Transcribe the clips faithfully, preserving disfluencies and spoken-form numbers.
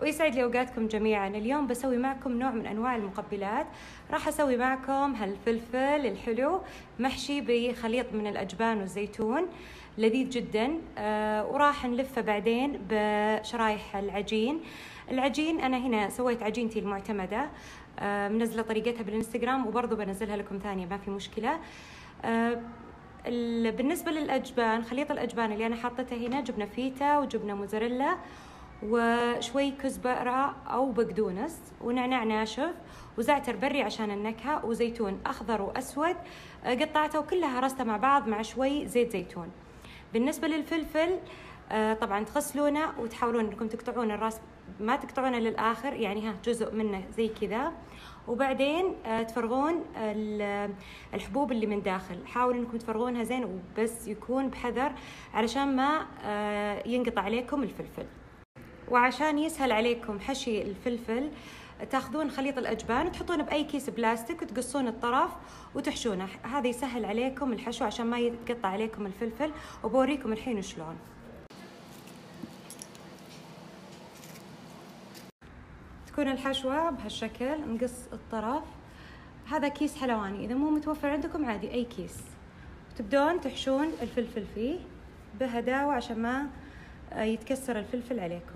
ويسعد لي أوقاتكم جميعا. اليوم بسوي معكم نوع من أنواع المقبلات. راح أسوي معكم هالفلفل الحلو محشي بخليط من الأجبان والزيتون، لذيذ جدا. آه وراح نلفه بعدين بشرايح العجين. العجين أنا هنا سويت عجينتي المعتمدة، آه منزلة طريقتها بالإنستغرام وبرضو بنزلها لكم ثانية، ما في مشكلة. آه بالنسبة للأجبان، خليط الأجبان اللي أنا حاطته هنا جبنة فيتا وجبنة موزاريلا وشوي كزبرة أو بقدونس ونعناع ناشف وزعتر بري عشان النكهة وزيتون أخضر وأسود قطعته وكلها هرسته مع بعض مع شوي زيت زيتون. بالنسبة للفلفل طبعا تغسلونه وتحاولون أنكم تقطعون الراس، ما تقطعونه للآخر، يعني ها جزء منه زي كذا، وبعدين تفرغون الحبوب اللي من داخل. حاولوا انكم تفرغونها زين وبس يكون بحذر علشان ما ينقطع عليكم الفلفل. وعشان يسهل عليكم حشي الفلفل تاخذون خليط الأجبان وتحطونه بأي كيس بلاستيك وتقصون الطرف وتحشونه، هذا يسهل عليكم الحشو عشان ما يتقطع عليكم الفلفل. وبوريكم الحين وشلون. تكون الحشوة بهالشكل، نقص الطرف. هذا كيس حلواني، إذا مو متوفر عندكم عادي أي كيس. تبدون تحشون الفلفل فيه بهداوة عشان ما يتكسر الفلفل عليكم.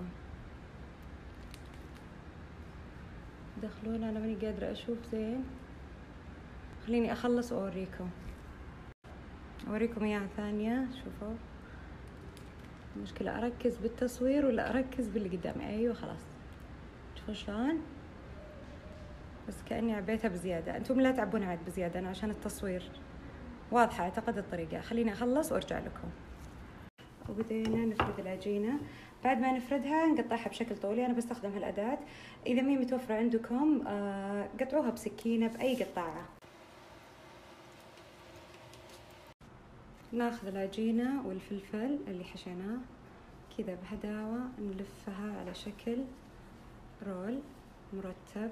دخلون، أنا ماني قادرة أشوف زين، خليني أخلص وأوريكم أوريكم إياها ثانية. شوفوا المشكلة أركز بالتصوير ولا أركز باللي قدامي؟ أيوة خلاص، شوفوا شلون، بس كأني عبيتها بزيادة. أنتم لا تعبون عاد بزيادة، أنا عشان التصوير واضحة أعتقد الطريقة. خليني أخلص وأرجع لكم. وبدينا نفرد العجينة. بعد ما نفردها نقطعها بشكل طولي، أنا بستخدم هالأداة. إذا مي متوفرة عندكم آه قطعوها بسكينة بأي قطاعة. ناخذ العجينة والفلفل اللي حشيناه كذا بهداوة، نلفها على شكل رول مرتب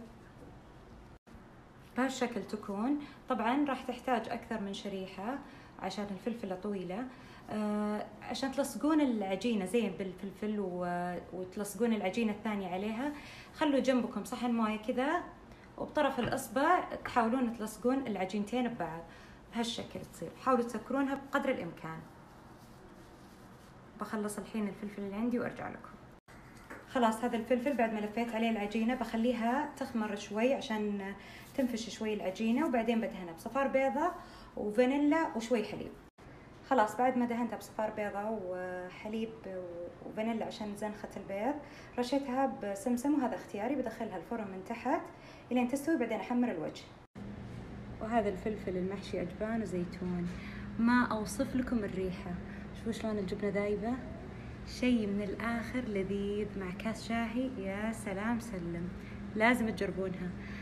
بهالشكل تكون. طبعا راح تحتاج أكثر من شريحة عشان الفلفلة طويلة. آه عشان تلصقون العجينة زين بالفلفل وتلصقون العجينة الثانية عليها، خلوا جنبكم صحن موية كذا وبطرف الإصبع تحاولون تلصقون العجينتين ببعض بهالشكل تصير. حاولوا تسكرونها بقدر الإمكان. بخلص الحين الفلفل اللي عندي وأرجع لكم. خلاص هذا الفلفل بعد ما لفيت عليه العجينة بخليها تخمر شوي عشان تنفش شوي العجينة، وبعدين بدهنها بصفار بيضة وفانيلا وشوي حليب. خلاص بعد ما دهنتها بصفار بيضة وحليب وفانيلا عشان زنخة البيض، رشيتها بسمسم وهذا اختياري. بدخلها الفرن من تحت إلين تستوي، بعدين أحمر الوجه. وهذا الفلفل المحشي أجبان وزيتون، ما أوصف لكم الريحة. شوفوا شلون الجبنة ذايبة، شيء من الآخر لذيذ مع كاس شاهي. يا سلام سلم، لازم تجربونها.